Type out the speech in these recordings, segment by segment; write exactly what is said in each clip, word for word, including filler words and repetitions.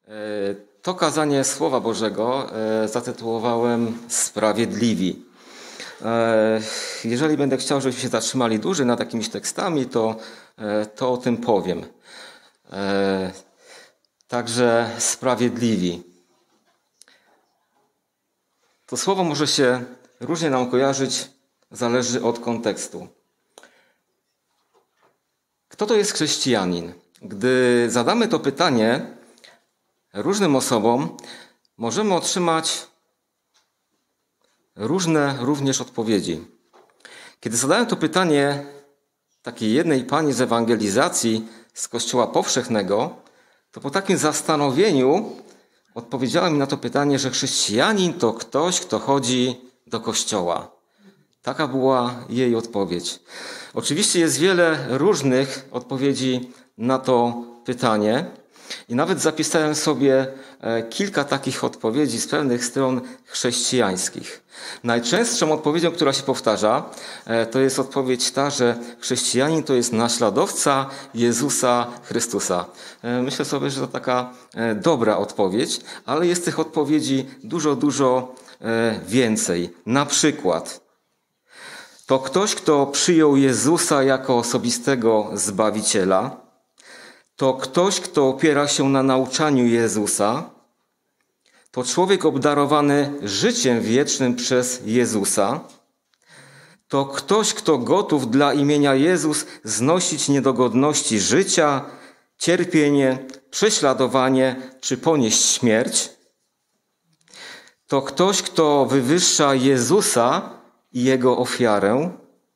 To kazanie Słowa Bożego zatytułowałem Sprawiedliwi. Jeżeli będę chciał, żebyśmy się zatrzymali dłużej nad jakimiś tekstami, to, to o tym powiem. Także sprawiedliwi. To słowo może się różnie nam kojarzyć, zależy od kontekstu. Kto to jest chrześcijanin? Gdy zadamy to pytanie różnym osobom, możemy otrzymać różne również odpowiedzi. Kiedy zadałem to pytanie takiej jednej pani z ewangelizacji z Kościoła Powszechnego, to po takim zastanowieniu odpowiedziała mi na to pytanie, że chrześcijanin to ktoś, kto chodzi do kościoła. Taka była jej odpowiedź. Oczywiście jest wiele różnych odpowiedzi na to pytanie i nawet zapisałem sobie kilka takich odpowiedzi z pewnych stron chrześcijańskich. Najczęstszą odpowiedzią, która się powtarza, to jest odpowiedź ta, że chrześcijanin to jest naśladowca Jezusa Chrystusa. Myślę sobie, że to taka dobra odpowiedź, ale jest tych odpowiedzi dużo, dużo więcej. Na przykład to ktoś, kto przyjął Jezusa jako osobistego Zbawiciela, to ktoś, kto opiera się na nauczaniu Jezusa, to człowiek obdarowany życiem wiecznym przez Jezusa, to ktoś, kto gotów dla imienia Jezus znosić niedogodności życia, cierpienie, prześladowanie czy ponieść śmierć, to ktoś, kto wywyższa Jezusa i Jego ofiarę,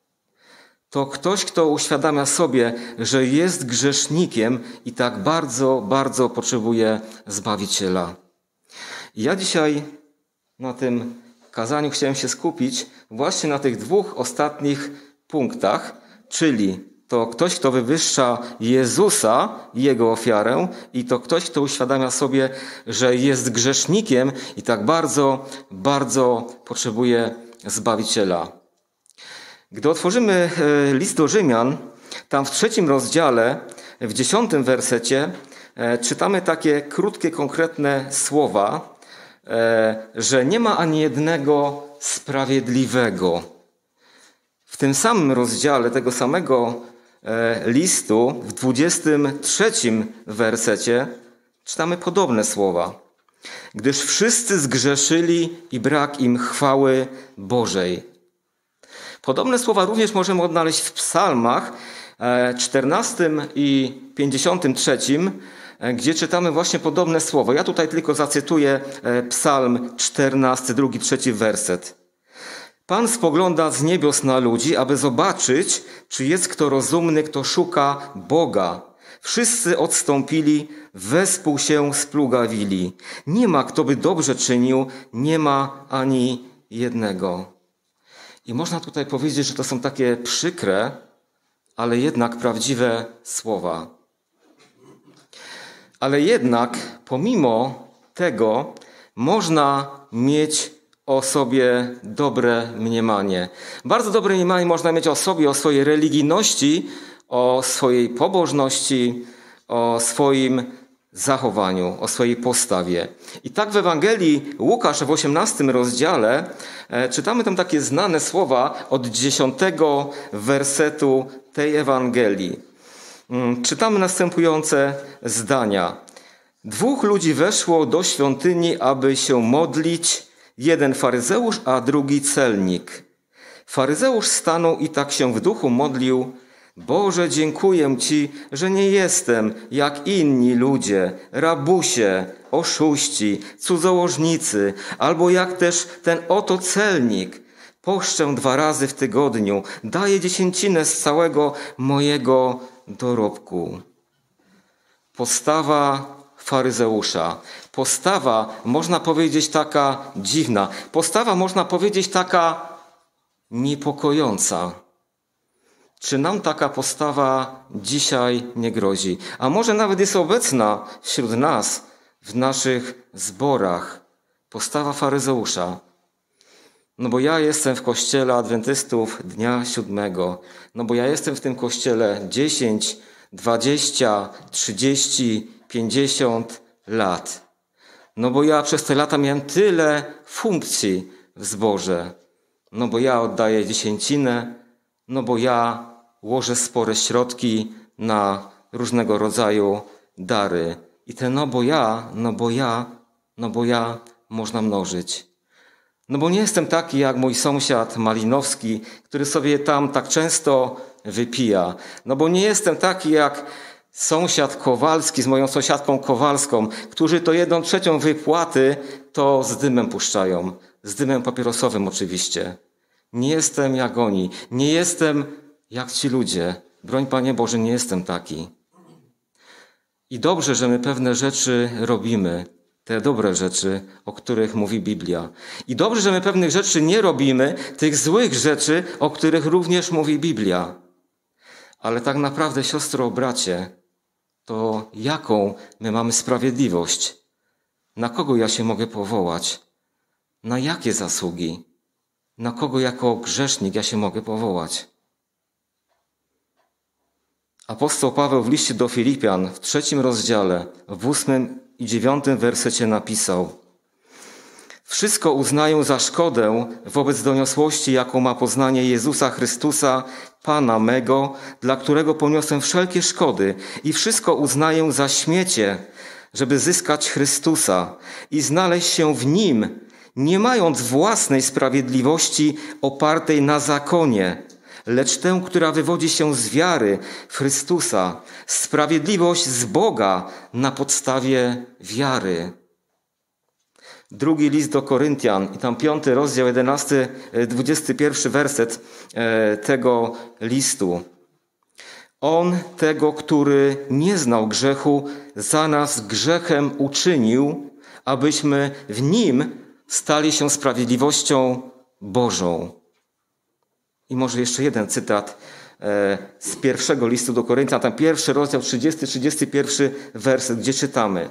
to ktoś, kto uświadamia sobie, że jest grzesznikiem i tak bardzo, bardzo potrzebuje Zbawiciela. I ja dzisiaj na tym kazaniu chciałem się skupić właśnie na tych dwóch ostatnich punktach, czyli to ktoś, kto wywyższa Jezusa i Jego ofiarę i to ktoś, kto uświadamia sobie, że jest grzesznikiem i tak bardzo, bardzo potrzebuje Zbawiciela. Gdy otworzymy list do Rzymian, tam w trzecim rozdziale, w dziesiątym wersecie, czytamy takie krótkie, konkretne słowa, że nie ma ani jednego sprawiedliwego. W tym samym rozdziale tego samego listu, w dwudziestym trzecim wersecie, czytamy podobne słowa. Gdyż wszyscy zgrzeszyli i brak im chwały Bożej. Podobne słowa również możemy odnaleźć w psalmach czternastym i pięćdziesiątym trzecim, gdzie czytamy właśnie podobne słowo. Ja tutaj tylko zacytuję psalm czternasty, drugi, trzeci werset. Pan spogląda z niebios na ludzi, aby zobaczyć, czy jest kto rozumny, kto szuka Boga. Wszyscy odstąpili, wespół się splugawili. Nie ma, kto by dobrze czynił, nie ma ani jednego. I można tutaj powiedzieć, że to są takie przykre, ale jednak prawdziwe słowa. Ale jednak pomimo tego można mieć o sobie dobre mniemanie. Bardzo dobre mniemanie można mieć o sobie, o swojej religijności, o swojej pobożności, o swoim zachowaniu, o swojej postawie. I tak w Ewangelii Łukasza w osiemnastym rozdziale e, czytamy tam takie znane słowa od dziesiątego wersetu tej Ewangelii. Mm, czytamy następujące zdania. Dwóch ludzi weszło do świątyni, aby się modlić, jeden faryzeusz, a drugi celnik. Faryzeusz stanął i tak się w duchu modlił. Boże, dziękuję Ci, że nie jestem jak inni ludzie, rabusie, oszuści, cudzołożnicy, albo jak też ten oto celnik. Poszczę dwa razy w tygodniu, daję dziesięcinę z całego mojego dorobku. Postawa faryzeusza. Postawa, można powiedzieć, taka dziwna. Postawa, można powiedzieć, taka niepokojąca. Czy nam taka postawa dzisiaj nie grozi? A może nawet jest obecna wśród nas, w naszych zborach. Postawa faryzeusza. No bo ja jestem w kościele adwentystów dnia siódmego. No bo ja jestem w tym kościele dziesięć, dwadzieścia, trzydzieści, pięćdziesiąt lat. No bo ja przez te lata miałem tyle funkcji w zborze. No bo ja oddaję dziesięcinę, no bo ja łożę spore środki na różnego rodzaju dary. I te no bo ja, no bo ja, no bo ja można mnożyć. No bo nie jestem taki jak mój sąsiad Malinowski, który sobie tam tak często wypija. No bo nie jestem taki jak sąsiad Kowalski z moją sąsiadką Kowalską, którzy to jedną trzecią wypłaty to z dymem puszczają. Z dymem papierosowym oczywiście. Nie jestem jak oni. Nie jestem jak ci ludzie. Broń Panie Boże, nie jestem taki. I dobrze, że my pewne rzeczy robimy. Te dobre rzeczy, o których mówi Biblia. I dobrze, że my pewnych rzeczy nie robimy, tych złych rzeczy, o których również mówi Biblia. Ale tak naprawdę, siostro, bracie, to jaką my mamy sprawiedliwość? Na kogo ja się mogę powołać? Na jakie zasługi? Na kogo jako grzesznik ja się mogę powołać? Apostoł Paweł w liście do Filipian w trzecim rozdziale, w ósmym i dziewiątym wersecie napisał: Wszystko uznaję za szkodę wobec doniosłości, jaką ma poznanie Jezusa Chrystusa, Pana mego, dla którego poniosłem wszelkie szkody, i wszystko uznaję za śmiecie, żeby zyskać Chrystusa i znaleźć się w Nim, nie mając własnej sprawiedliwości opartej na zakonie, lecz tę, która wywodzi się z wiary w Chrystusa, sprawiedliwość z Boga na podstawie wiary. Drugi list do Koryntian i tam piąty rozdział, jedenasty, dwudziesty pierwszy werset tego listu. On tego, który nie znał grzechu, za nas grzechem uczynił, abyśmy w Nim stali się sprawiedliwością Bożą. I może jeszcze jeden cytat z pierwszego listu do Koryntian, tam pierwszy rozdział, trzydziesty, trzydziesty pierwszy werset, gdzie czytamy: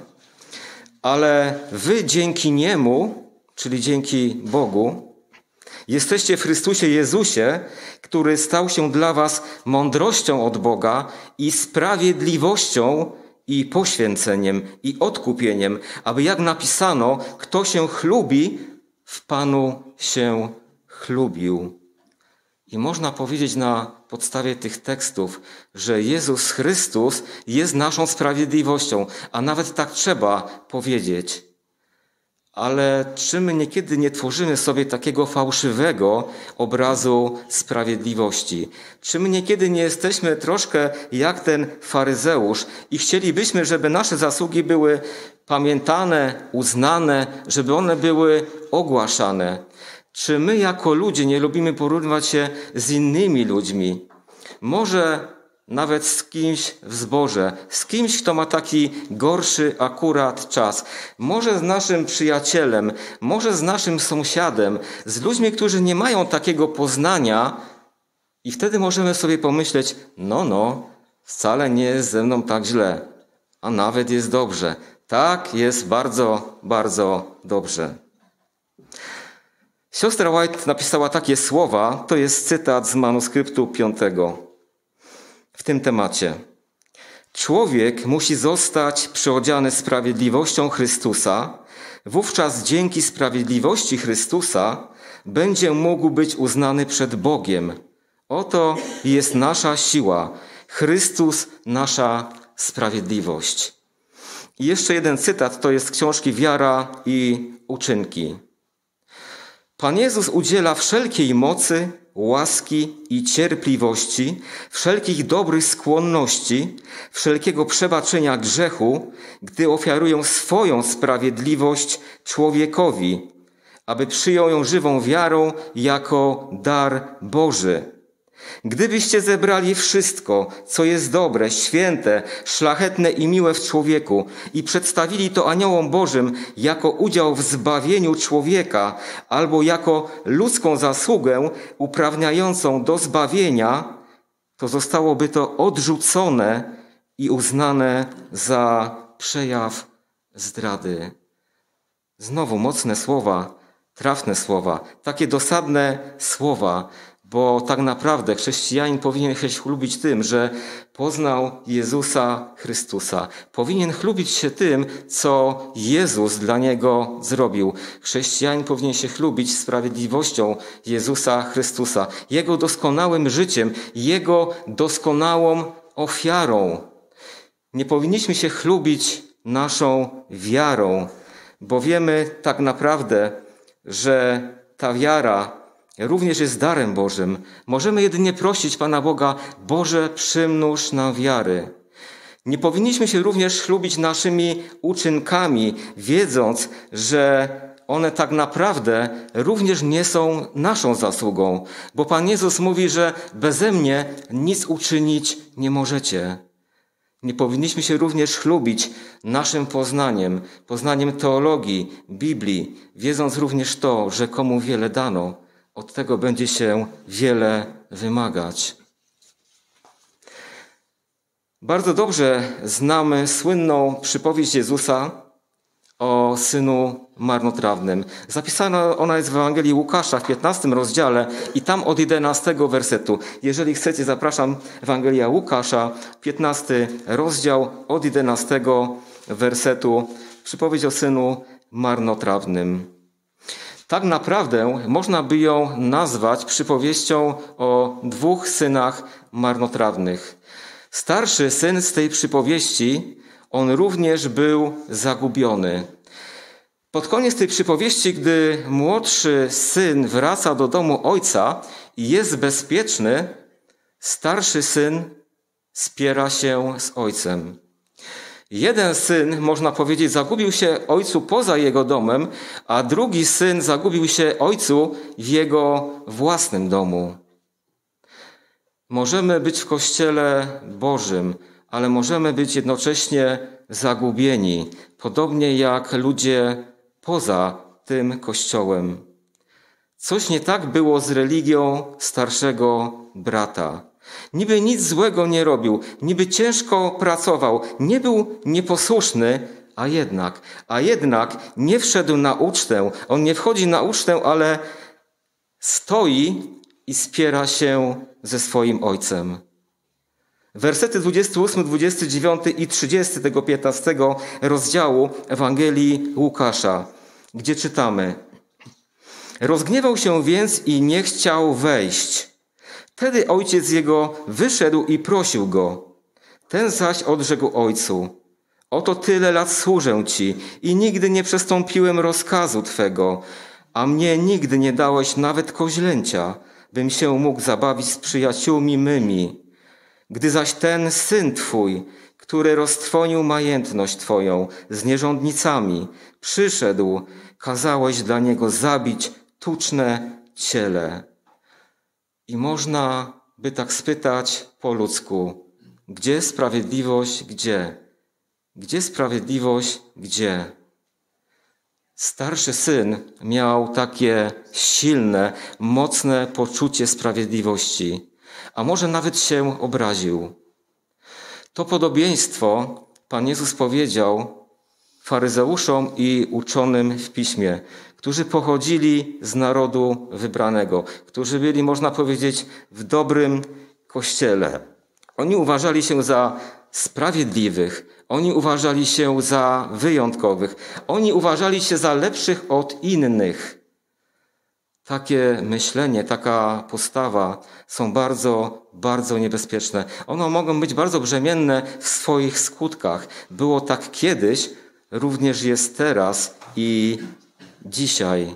Ale wy dzięki Niemu, czyli dzięki Bogu, jesteście w Chrystusie Jezusie, który stał się dla was mądrością od Boga i sprawiedliwością i poświęceniem i odkupieniem, aby jak napisano, kto się chlubi, w Panu się chlubił. I można powiedzieć na podstawie tych tekstów, że Jezus Chrystus jest naszą sprawiedliwością, a nawet tak trzeba powiedzieć. Ale czy my niekiedy nie tworzymy sobie takiego fałszywego obrazu sprawiedliwości? Czy my niekiedy nie jesteśmy troszkę jak ten faryzeusz i chcielibyśmy, żeby nasze zasługi były pamiętane, uznane, żeby one były ogłaszane? Czy my jako ludzie nie lubimy porównywać się z innymi ludźmi? Może nawet z kimś w zborze, z kimś, kto ma taki gorszy akurat czas. Może z naszym przyjacielem, może z naszym sąsiadem, z ludźmi, którzy nie mają takiego poznania i wtedy możemy sobie pomyśleć, no, no, wcale nie jest ze mną tak źle, a nawet jest dobrze. Tak, jest bardzo, bardzo dobrze. Siostra White napisała takie słowa, to jest cytat z manuskryptu piątego w tym temacie. Człowiek musi zostać przyodziany sprawiedliwością Chrystusa, wówczas dzięki sprawiedliwości Chrystusa będzie mógł być uznany przed Bogiem. Oto jest nasza siła, Chrystus nasza sprawiedliwość. I jeszcze jeden cytat, to jest z książki Wiara i uczynki. Pan Jezus udziela wszelkiej mocy, łaski i cierpliwości, wszelkich dobrych skłonności, wszelkiego przebaczenia grzechu, gdy ofiarują swoją sprawiedliwość człowiekowi, aby przyjął ją żywą wiarą jako dar Boży. Gdybyście zebrali wszystko, co jest dobre, święte, szlachetne i miłe w człowieku i przedstawili to aniołom Bożym jako udział w zbawieniu człowieka albo jako ludzką zasługę uprawniającą do zbawienia, to zostałoby to odrzucone i uznane za przejaw zdrady. Znowu mocne słowa, trafne słowa, takie dosadne słowa. Bo tak naprawdę chrześcijanin powinien się chlubić tym, że poznał Jezusa Chrystusa. Powinien chlubić się tym, co Jezus dla niego zrobił. Chrześcijanin powinien się chlubić sprawiedliwością Jezusa Chrystusa, Jego doskonałym życiem, Jego doskonałą ofiarą. Nie powinniśmy się chlubić naszą wiarą, bo wiemy tak naprawdę, że ta wiara również jest darem Bożym. Możemy jedynie prosić Pana Boga: Boże, przymnóż nam wiary. Nie powinniśmy się również chlubić naszymi uczynkami, wiedząc, że one tak naprawdę również nie są naszą zasługą, bo Pan Jezus mówi, że beze mnie nic uczynić nie możecie. Nie powinniśmy się również chlubić naszym poznaniem, poznaniem teologii, Biblii, wiedząc również to, że komu wiele dano, od tego będzie się wiele wymagać. Bardzo dobrze znamy słynną przypowieść Jezusa o synu marnotrawnym. Zapisana ona jest w Ewangelii Łukasza w piętnastym rozdziale i tam od jedenastego wersetu. Jeżeli chcecie, zapraszam, Ewangelia Łukasza, piętnasty rozdział od jedenastego wersetu. Przypowieść o synu marnotrawnym. Tak naprawdę można by ją nazwać przypowieścią o dwóch synach marnotrawnych. Starszy syn z tej przypowieści, on również był zagubiony. Pod koniec tej przypowieści, gdy młodszy syn wraca do domu ojca i jest bezpieczny, starszy syn spiera się z ojcem. Jeden syn, można powiedzieć, zagubił się ojcu poza jego domem, a drugi syn zagubił się ojcu w jego własnym domu. Możemy być w Kościele Bożym, ale możemy być jednocześnie zagubieni, podobnie jak ludzie poza tym Kościołem. Coś nie tak było z religią starszego brata. Niby nic złego nie robił, niby ciężko pracował, nie był nieposłuszny, a jednak, a jednak nie wszedł na ucztę. On nie wchodzi na ucztę, ale stoi i spiera się ze swoim ojcem. Wersety dwudziesty ósmy, dwudziesty dziewiąty i trzydziesty tego piętnastego rozdziału Ewangelii Łukasza, gdzie czytamy: Rozgniewał się więc i nie chciał wejść. Wtedy ojciec jego wyszedł i prosił go. Ten zaś odrzekł ojcu: Oto tyle lat służę ci i nigdy nie przestąpiłem rozkazu twego, a mnie nigdy nie dałeś nawet koźlęcia, bym się mógł zabawić z przyjaciółmi mymi. Gdy zaś ten syn twój, który roztrwonił majętność twoją z nierządnicami, przyszedł, kazałeś dla niego zabić tuczne ciele. I można by tak spytać po ludzku: gdzie sprawiedliwość, gdzie? Gdzie sprawiedliwość, gdzie? Starszy syn miał takie silne, mocne poczucie sprawiedliwości, a może nawet się obraził. To podobieństwo Pan Jezus powiedział faryzeuszom i uczonym w piśmie, którzy pochodzili z narodu wybranego, którzy byli, można powiedzieć, w dobrym kościele. Oni uważali się za sprawiedliwych, oni uważali się za wyjątkowych, oni uważali się za lepszych od innych. Takie myślenie, taka postawa są bardzo, bardzo niebezpieczne. One mogą być bardzo brzemienne w swoich skutkach. Było tak kiedyś, również jest teraz i dzisiaj.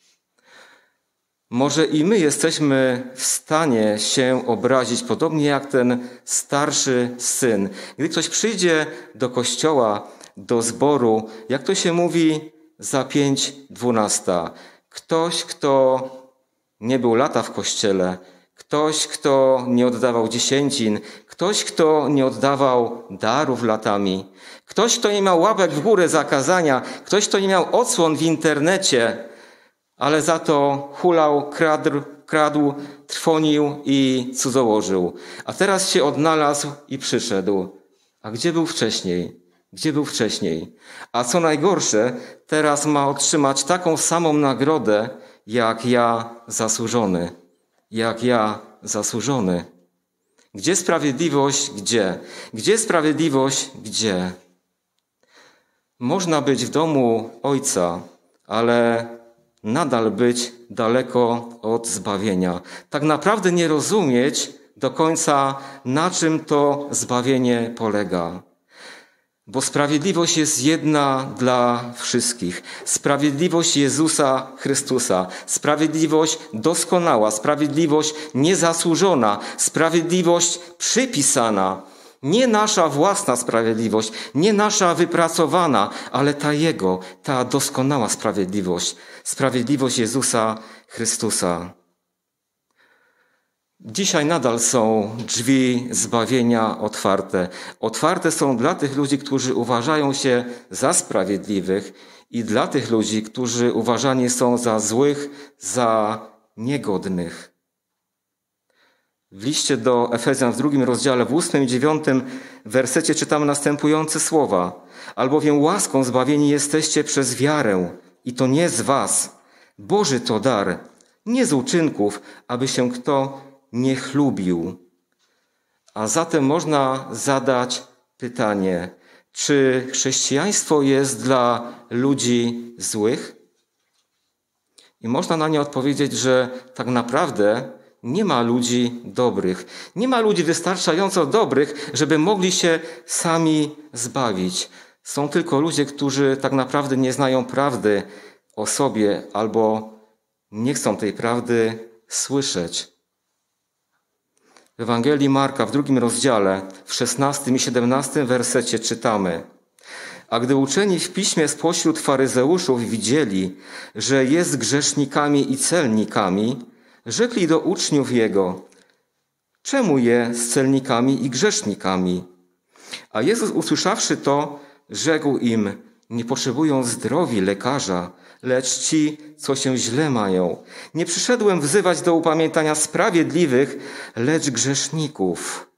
Może i my jesteśmy w stanie się obrazić, podobnie jak ten starszy syn. Gdy ktoś przyjdzie do kościoła, do zboru, jak to się mówi, za pięć dwunasta. Ktoś, kto nie był lata w kościele, ktoś, kto nie oddawał dziesięcin, ktoś, kto nie oddawał darów latami, ktoś, kto nie miał łapek w górę zakazania, ktoś, kto nie miał odsłon w internecie, ale za to hulał, kradł, kradł, trwonił i cudzołożył. A teraz się odnalazł i przyszedł. A gdzie był wcześniej? Gdzie był wcześniej? A co najgorsze, teraz ma otrzymać taką samą nagrodę, jak ja zasłużony. jak ja zasłużony. Gdzie sprawiedliwość? Gdzie? Gdzie sprawiedliwość? Gdzie? Można być w domu Ojca, ale nadal być daleko od zbawienia. Tak naprawdę nie rozumieć do końca, na czym to zbawienie polega. Bo sprawiedliwość jest jedna dla wszystkich. Sprawiedliwość Jezusa Chrystusa. Sprawiedliwość doskonała, sprawiedliwość niezasłużona, sprawiedliwość przypisana. Nie nasza własna sprawiedliwość, nie nasza wypracowana, ale ta Jego, ta doskonała sprawiedliwość. Sprawiedliwość Jezusa Chrystusa. Dzisiaj nadal są drzwi zbawienia otwarte. Otwarte są dla tych ludzi, którzy uważają się za sprawiedliwych i dla tych ludzi, którzy uważani są za złych, za niegodnych. W liście do Efezjan w drugim rozdziale, w ósmym i dziewiątym wersecie czytamy następujące słowa. Albowiem łaską zbawieni jesteście przez wiarę i to nie z was. Boży to dar, nie z uczynków, aby się kto nie chlubił. A zatem można zadać pytanie, czy chrześcijaństwo jest dla ludzi złych? I można na nie odpowiedzieć, że tak naprawdę nie ma ludzi dobrych. Nie ma ludzi wystarczająco dobrych, żeby mogli się sami zbawić. Są tylko ludzie, którzy tak naprawdę nie znają prawdy o sobie albo nie chcą tej prawdy słyszeć. W Ewangelii Marka w drugim rozdziale, w szesnastym i siedemnastym wersecie czytamy: A gdy uczeni w piśmie spośród faryzeuszów widzieli, że jest grzesznikami i celnikami, rzekli do uczniów Jego: Czemu je z celnikami i grzesznikami? A Jezus usłyszawszy to, rzekł im: Nie potrzebują zdrowi lekarza, lecz ci, co się źle mają. Nie przyszedłem wzywać do upamiętania sprawiedliwych, lecz grzeszników.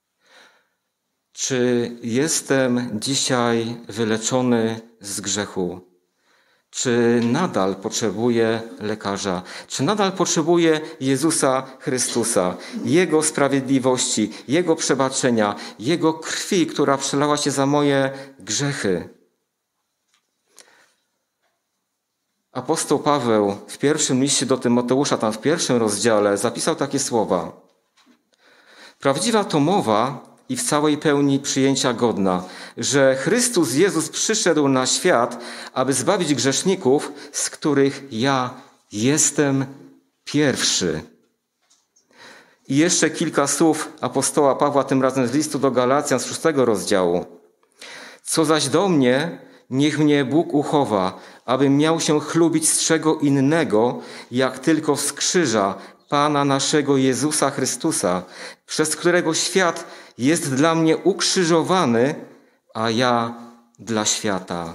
Czy jestem dzisiaj wyleczony z grzechu? Czy nadal potrzebuję lekarza? Czy nadal potrzebuję Jezusa Chrystusa, Jego sprawiedliwości, Jego przebaczenia, Jego krwi, która przelała się za moje grzechy? Apostoł Paweł w pierwszym liście do Tymoteusza, tam w pierwszym rozdziale, zapisał takie słowa. Prawdziwa to mowa i w całej pełni przyjęcia godna, że Chrystus Jezus przyszedł na świat, aby zbawić grzeszników, z których ja jestem pierwszy. I jeszcze kilka słów apostoła Pawła, tym razem z listu do Galacjan z szóstego rozdziału. Co zaś do mnie, niech mnie Bóg uchowa, abym miał się chlubić z czego innego, jak tylko z krzyża Pana naszego Jezusa Chrystusa, przez którego świat jest dla mnie ukrzyżowany, a ja dla świata.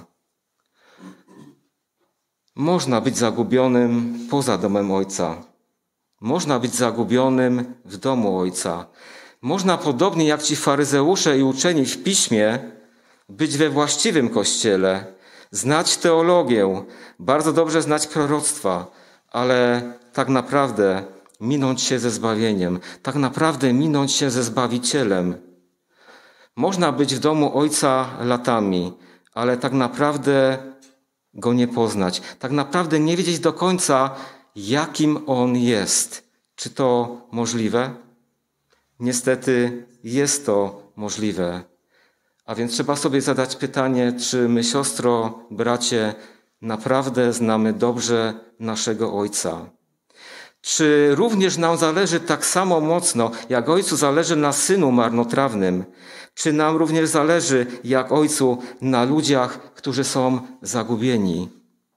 Można być zagubionym poza domem Ojca. Można być zagubionym w domu Ojca. Można, podobnie jak ci faryzeusze i uczeni w Piśmie, być we właściwym kościele, znać teologię, bardzo dobrze znać proroctwa, ale tak naprawdę minąć się ze zbawieniem, tak naprawdę minąć się ze Zbawicielem. Można być w domu Ojca latami, ale tak naprawdę Go nie poznać, tak naprawdę nie wiedzieć do końca, jakim On jest. Czy to możliwe? Niestety jest to możliwe. A więc trzeba sobie zadać pytanie, czy my, siostro, bracie, naprawdę znamy dobrze naszego Ojca? Czy również nam zależy tak samo mocno, jak Ojcu zależy na Synu marnotrawnym? Czy nam również zależy, jak Ojcu, na ludziach, którzy są zagubieni?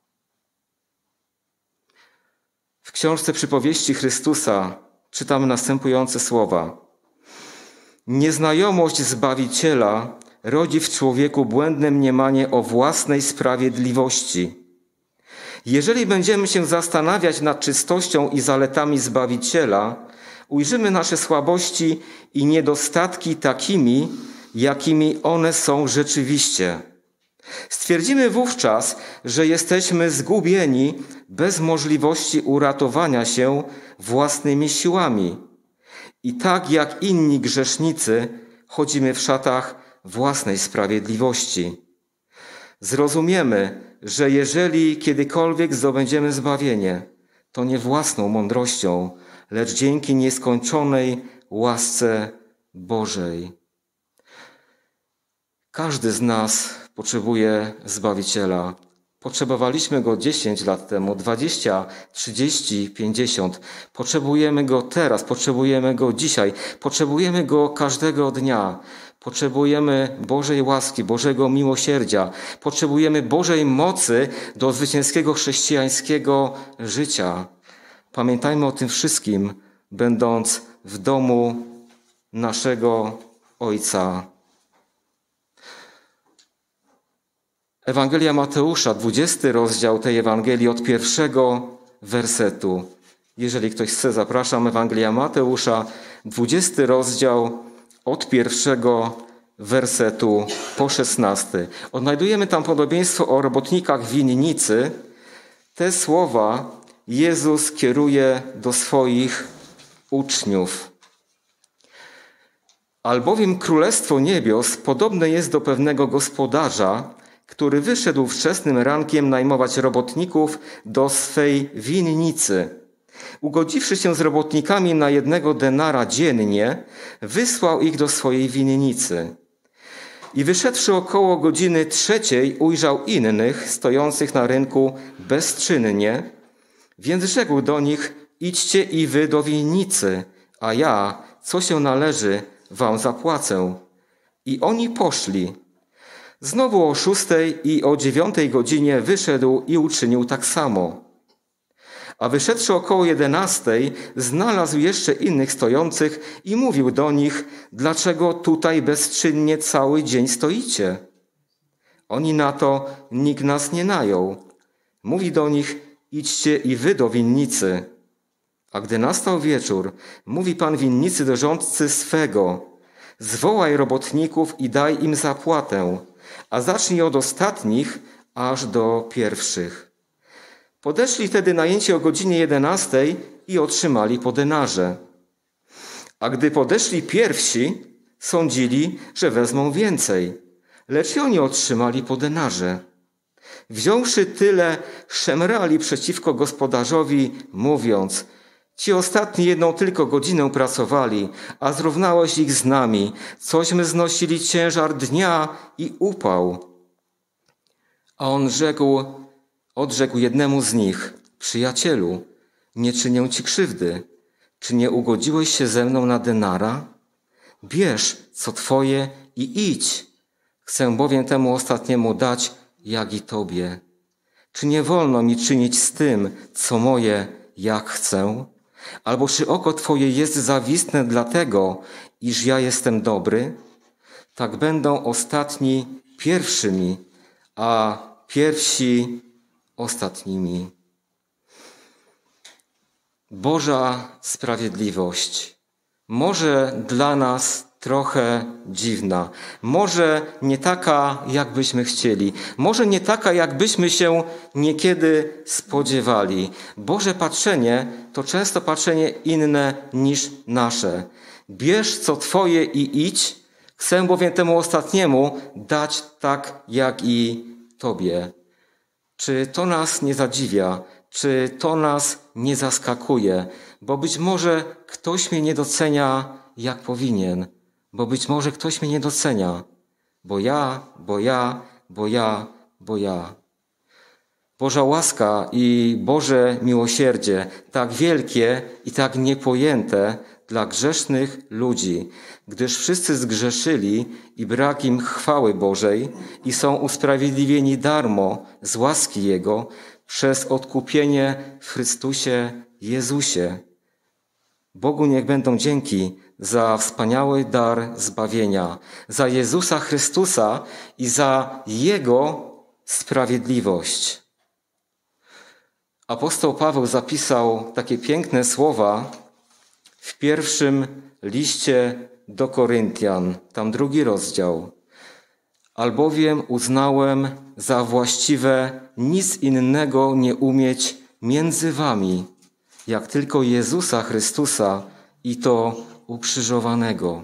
W książce Przypowieści Chrystusa czytamy następujące słowa. Nieznajomość Zbawiciela rodzi w człowieku błędne mniemanie o własnej sprawiedliwości. Jeżeli będziemy się zastanawiać nad czystością i zaletami Zbawiciela, ujrzymy nasze słabości i niedostatki takimi, jakimi one są rzeczywiście. Stwierdzimy wówczas, że jesteśmy zgubieni bez możliwości uratowania się własnymi siłami. I tak jak inni grzesznicy chodzimy w szatach własnej sprawiedliwości. Zrozumiemy, że jeżeli kiedykolwiek zdobędziemy zbawienie, to nie własną mądrością, lecz dzięki nieskończonej łasce Bożej. Każdy z nas potrzebuje Zbawiciela. Potrzebowaliśmy Go dziesięć lat temu, dwadzieścia, trzydzieści, pięćdziesiąt. Potrzebujemy Go teraz, potrzebujemy Go dzisiaj, potrzebujemy Go każdego dnia. Potrzebujemy Bożej łaski, Bożego miłosierdzia. Potrzebujemy Bożej mocy do zwycięskiego chrześcijańskiego życia. Pamiętajmy o tym wszystkim, będąc w domu naszego Ojca. Ewangelia Mateusza, dwudziesty rozdział tej Ewangelii od pierwszego wersetu. Jeżeli ktoś chce, zapraszam. Ewangelia Mateusza, dwudziesty rozdział od pierwszego wersetu po szesnasty. Odnajdujemy tam podobieństwo o robotnikach winnicy. Te słowa Jezus kieruje do swoich uczniów. Albowiem Królestwo Niebios podobne jest do pewnego gospodarza, który wyszedł wczesnym rankiem najmować robotników do swej winnicy. Ugodziwszy się z robotnikami na jednego denara dziennie, wysłał ich do swojej winnicy. I wyszedłszy około godziny trzeciej, ujrzał innych, stojących na rynku bezczynnie, więc rzekł do nich: idźcie i wy do winnicy, a ja, co się należy, wam zapłacę. I oni poszli. Znowu o szóstej i o dziewiątej godzinie wyszedł i uczynił tak samo. A wyszedłszy około jedenastej, znalazł jeszcze innych stojących i mówił do nich: dlaczego tutaj bezczynnie cały dzień stoicie? Oni na to: nikt nas nie najął. Mówi do nich: idźcie i wy do winnicy. A gdy nastał wieczór, mówi pan winnicy do rządcy swego: zwołaj robotników i daj im zapłatę, a zacznij od ostatnich aż do pierwszych. Podeszli wtedy najęci o godzinie jedenastej i otrzymali po denarze. A gdy podeszli pierwsi, sądzili, że wezmą więcej, lecz i oni otrzymali po denarze. Wziąwszy tyle, szemrali przeciwko gospodarzowi, mówiąc: ci ostatni jedną tylko godzinę pracowali, a zrównałeś ich z nami, cośmy znosili ciężar dnia i upał. A on rzekł, odrzekł jednemu z nich: przyjacielu, nie czynię ci krzywdy. Czy nie ugodziłeś się ze mną na denara? Bierz, co twoje i idź. Chcę bowiem temu ostatniemu dać, jak i tobie. Czy nie wolno mi czynić z tym, co moje, jak chcę? Albo czy oko twoje jest zawistne dlatego, iż ja jestem dobry? Tak będą ostatni pierwszymi, a pierwsi ostatnimi. Boża sprawiedliwość, może dla nas trochę dziwna, może nie taka, jakbyśmy chcieli, może nie taka, jakbyśmy się niekiedy spodziewali. Boże patrzenie to często patrzenie inne niż nasze. Bierz, co twoje i idź, chcę bowiem temu ostatniemu dać tak, jak i tobie. Czy to nas nie zadziwia? Czy to nas nie zaskakuje? Bo być może ktoś mnie nie docenia, jak powinien. Bo być może ktoś mnie nie docenia. Bo ja, bo ja, bo ja, bo ja. Boża łaska i Boże miłosierdzie, tak wielkie i tak niepojęte dla grzesznych ludzi, gdyż wszyscy zgrzeszyli i brak im chwały Bożej i są usprawiedliwieni darmo z łaski Jego przez odkupienie w Chrystusie Jezusie. Bogu niech będą dzięki za wspaniały dar zbawienia, za Jezusa Chrystusa i za Jego sprawiedliwość. Apostoł Paweł zapisał takie piękne słowa w pierwszym liście do Koryntian, tam drugi rozdział. albowiem uznałem za właściwe nic innego nie umieć między wami, jak tylko Jezusa Chrystusa i to ukrzyżowanego.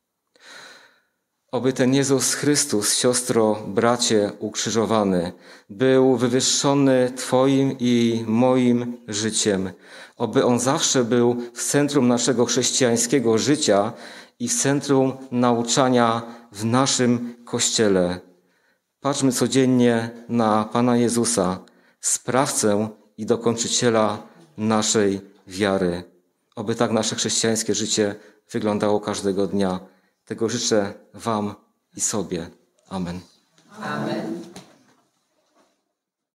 Oby ten Jezus Chrystus, siostro, bracie ukrzyżowany, był wywyższony Twoim i moim życiem. Oby On zawsze był w centrum naszego chrześcijańskiego życia i w centrum nauczania w naszym Kościele. Patrzmy codziennie na Pana Jezusa, sprawcę i dokończyciela naszej wiary. Oby tak nasze chrześcijańskie życie wyglądało każdego dnia. Tego życzę Wam i sobie. Amen. Amen.